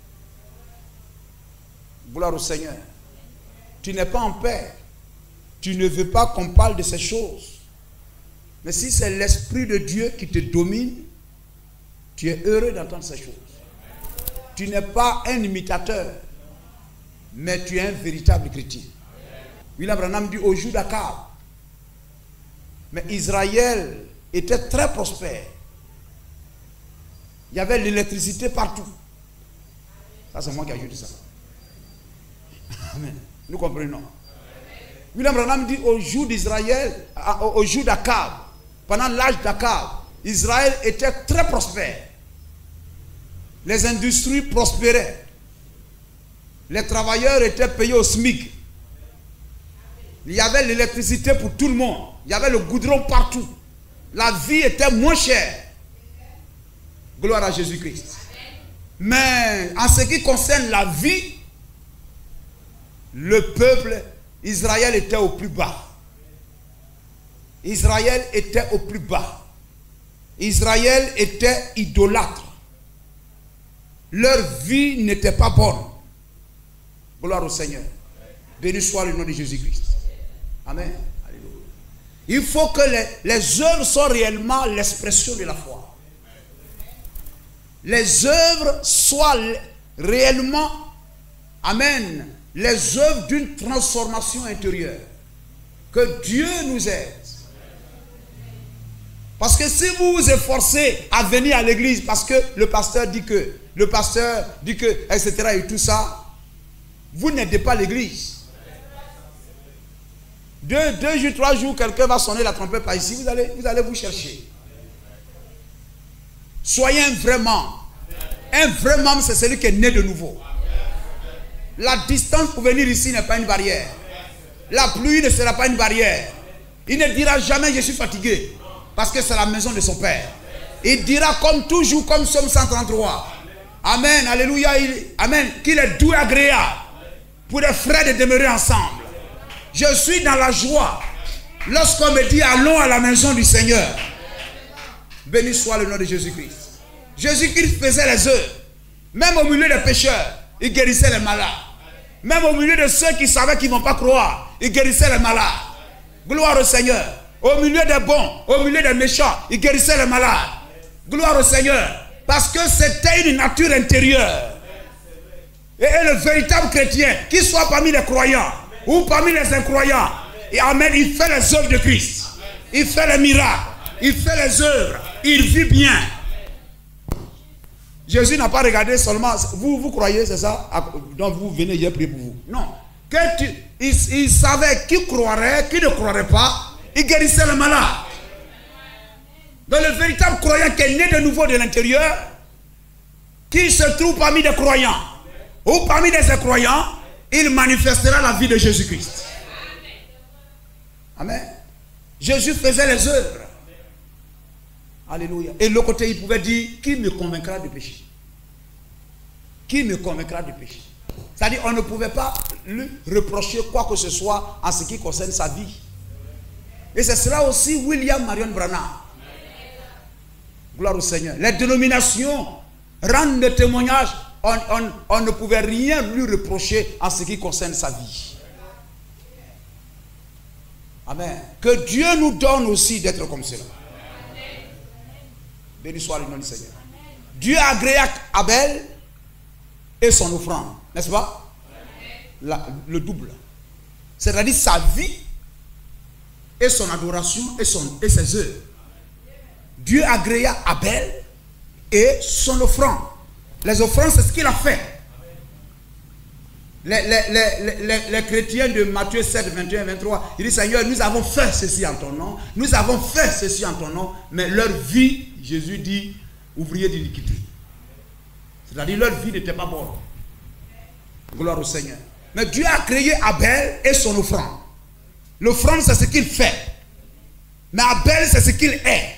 [SPEAKER 1] Gloire au Seigneur. Tu n'es pas en paix. Tu ne veux pas qu'on parle de ces choses. Mais si c'est l'Esprit de Dieu qui te domine, tu es heureux d'entendre ces choses. Tu n'es pas un imitateur, mais tu es un véritable chrétien. William Branham dit au jour d'Akab, mais Israël était très prospère. Il y avait l'électricité partout. Ça, c'est moi qui ai ajouté ça. Amen. Nous comprenons. William Branham dit au jour d'Israël, au jour d'Akab, pendant l'âge d'Akab, Israël était très prospère. Les industries prospéraient. Les travailleurs étaient payés au SMIC. Il y avait l'électricité pour tout le monde. Il y avait le goudron partout. La vie était moins chère. Gloire à Jésus-Christ. Mais en ce qui concerne la vie, le peuple, Israël était au plus bas. Israël était au plus bas. Israël était idolâtre. Leur vie n'était pas bonne. Gloire au Seigneur. Béni soit le nom de Jésus-Christ. Amen. Alléluia. Il faut que les, les œuvres soient réellement l'expression de la foi. Les œuvres soient réellement, amen, les œuvres d'une transformation intérieure. Que Dieu nous aide. Parce que si vous vous efforcez à venir à l'église parce que le pasteur dit que, le pasteur dit que, et cetera et tout ça, vous n'aidez pas l'église. Deux, deux jours, trois jours, quelqu'un va sonner la trompette par ici, vous allez, vous allez vous chercher. Soyez un vrai membre. Un vrai membre, c'est celui qui est né de nouveau. La distance pour venir ici n'est pas une barrière. La pluie ne sera pas une barrière. Il ne dira jamais je suis fatigué. Parce que c'est la maison de son Père. Il dira comme toujours, comme Somme cent trente-trois. Amen, alléluia. Il, amen, qu'il est doux et agréable pour les frères de demeurer ensemble. Je suis dans la joie lorsqu'on me dit allons à la maison du Seigneur. Béni soit le nom de Jésus-Christ. Jésus-Christ faisait les œuvres. Même au milieu des pécheurs, il guérissait les malades. Même au milieu de ceux qui savaient qu'ils ne vont pas croire, il guérissait les malades. Gloire au Seigneur. Au milieu des bons, au milieu des méchants, il guérissait les malades. Gloire au Seigneur. Parce que c'était une nature intérieure. Et, et le véritable chrétien, qu'il soit parmi les croyants ou parmi les incroyants, et amen, il fait les œuvres de Christ. Il fait les miracles. Il fait les œuvres. Il vit bien. Jésus n'a pas regardé seulement, vous, vous croyez, c'est ça? Donc vous venez, j'ai prié pour vous. Non. Que tu, il, il savait qui croirait, qui ne croirait pas. Il guérissait les malades. Donc le véritable croyant qui est né de nouveau de l'intérieur, qui se trouve parmi des croyants ou parmi des incroyants, il manifestera la vie de Jésus-Christ. Amen. Jésus faisait les œuvres. Alléluia. Et de l'autre côté, il pouvait dire, qui me convaincra de péché? Qui me convaincra de péché? C'est-à-dire, on ne pouvait pas lui reprocher quoi que ce soit en ce qui concerne sa vie. Et ce sera aussi William Marion Branham. Gloire au Seigneur. Les dénominations rendent le témoignage. On, on, on ne pouvait rien lui reprocher en ce qui concerne sa vie. Amen. Que Dieu nous donne aussi d'être comme cela. Béni soit le nom du Seigneur. Dieu a agréé Abel et son offrande. N'est-ce pas? La, le double. C'est-à-dire sa vie et son adoration et, son, et ses œuvres. Dieu agréa Abel et son offrande. Les offrandes, c'est ce qu'il a fait. Les, les, les, les, les chrétiens de Matthieu sept, vingt et un, vingt-trois, ils disent, Seigneur, nous avons fait ceci en ton nom, nous avons fait ceci en ton nom, mais leur vie, Jésus dit, ouvrier d'iniquité. C'est-à-dire, leur vie n'était pas bonne. Gloire au Seigneur. Mais Dieu a créé Abel et son offrande. L'offrande, c'est ce qu'il fait. Mais Abel, c'est ce qu'il est.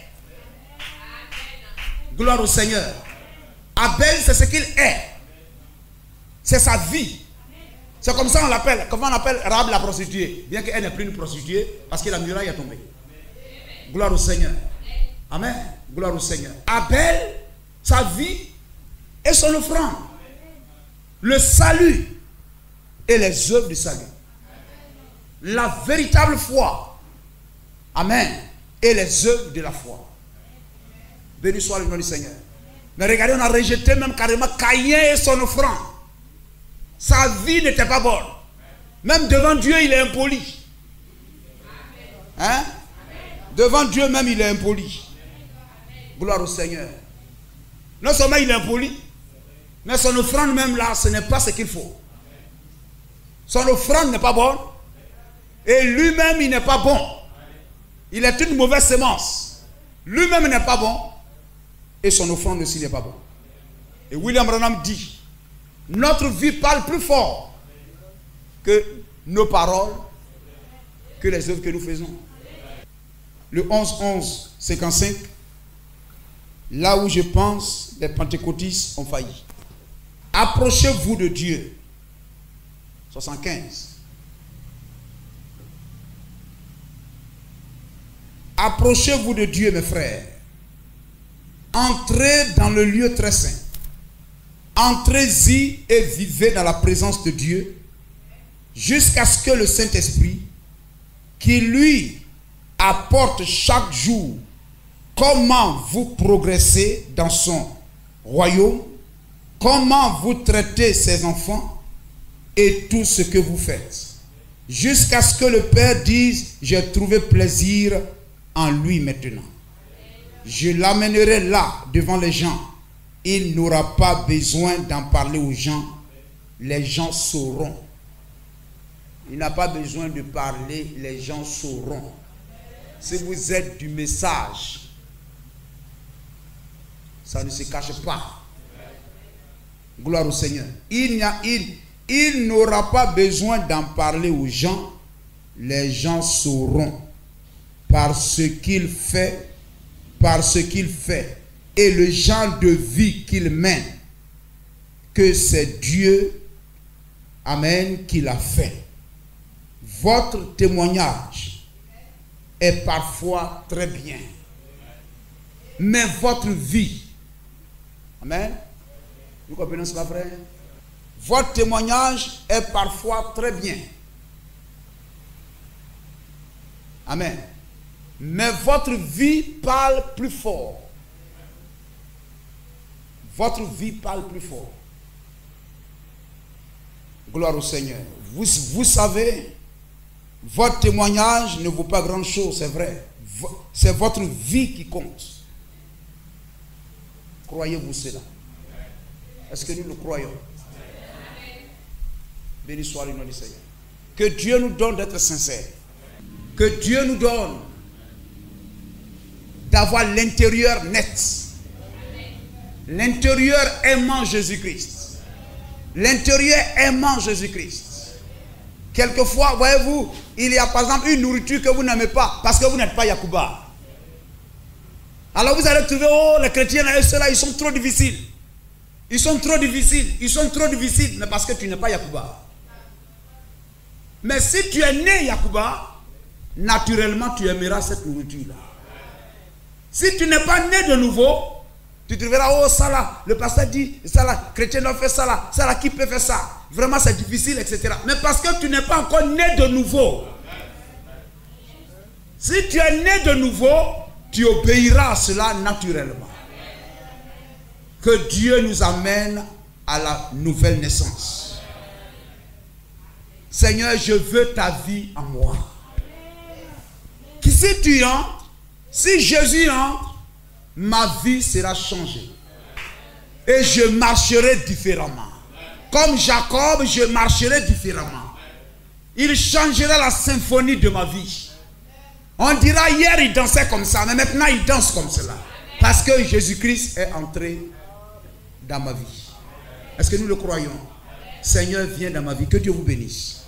[SPEAKER 1] Gloire au Seigneur. Abel, c'est ce qu'il est. C'est sa vie. C'est comme ça on l'appelle. Comment on appelle Rahab la prostituée? Bien qu'elle n'est plus une prostituée, parce que la muraille est tombée. Gloire au Seigneur. Amen. Gloire au Seigneur. Abel, sa vie et son offrande. Le salut et les œuvres du salut. La véritable foi. Amen. Et les œuvres de la foi. Béni soit le nom du Seigneur. Mais regardez, on a rejeté même carrément Caïn et son offrande. Sa vie n'était pas bonne. Même devant Dieu, il est impoli. Hein? Devant Dieu même, il est impoli. Gloire au Seigneur. Non seulement il est impoli, mais son offrande même là, ce n'est pas ce qu'il faut. Son offrande n'est pas bonne. Et lui-même, il n'est pas bon. Il est une mauvaise semence. Lui-même n'est pas bon. Et son offrande aussi n'est pas bon. Et William Branham dit, notre vie parle plus fort que nos paroles, que les œuvres que nous faisons. Le onze onze cinquante-cinq, là où je pense, les pentecôtistes ont failli. Approchez-vous de Dieu. soixante-quinze. Approchez-vous de Dieu, mes frères. Entrez dans le lieu très saint. Entrez-y et vivez dans la présence de Dieu jusqu'à ce que le Saint-Esprit, qui lui apporte chaque jour comment vous progressez dans son royaume, comment vous traitez ses enfants et tout ce que vous faites, jusqu'à ce que le Père dise, j'ai trouvé plaisir en lui maintenant. Je l'amènerai là devant les gens. Il n'aura pas besoin d'en parler aux gens. Les gens sauront. Il n'a pas besoin de parler, les gens sauront. Si vous êtes du message, ça ne se cache pas. Gloire au Seigneur. Il n'y a, il, il n'aura pas besoin d'en parler aux gens. Les gens sauront par ce qu'il fait, par ce qu'il fait et le genre de vie qu'il mène, que c'est Dieu, amen, qui l'a fait. Votre témoignage est parfois très bien, mais votre vie, amen, vous comprenez cela, frère? Votre témoignage est parfois très bien, amen, mais votre vie parle plus fort. Votre vie parle plus fort. Gloire au Seigneur. Vous, vous savez, votre témoignage ne vaut pas grand chose, c'est vrai. C'est votre vie qui compte. Croyez-vous cela? Est-ce que nous le croyons? Béni soit le nom du Seigneur. Que Dieu nous donne d'être sincères. Que Dieu nous donne d'avoir l'intérieur net. L'intérieur aimant Jésus-Christ. L'intérieur aimant Jésus-Christ. Quelquefois, voyez-vous, il y a par exemple une nourriture que vous n'aimez pas parce que vous n'êtes pas Yacouba. Alors vous allez trouver, oh, les chrétiens, là, ceux-là, ils sont trop difficiles. Ils sont trop difficiles. Ils sont trop difficiles. Mais parce que tu n'es pas Yacouba. Mais si tu es né Yacouba, naturellement, tu aimeras cette nourriture-là. Si tu n'es pas né de nouveau, tu te verras, oh ça là, le pasteur dit, ça là, chrétien doit faire ça là, ça là, qui peut faire ça? Vraiment c'est difficile, et cetera. Mais parce que tu n'es pas encore né de nouveau. Si tu es né de nouveau, tu obéiras à cela naturellement. Que Dieu nous amène à la nouvelle naissance. Seigneur, je veux ta vie en moi. Si tu entres, si Jésus entre, ma vie sera changée. Et je marcherai différemment. Comme Jacob, je marcherai différemment. Il changera la symphonie de ma vie. On dira hier il dansait comme ça, mais maintenant il danse comme cela. Parce que Jésus-Christ est entré dans ma vie. Est-ce que nous le croyons? Seigneur, viens dans ma vie. Que Dieu vous bénisse.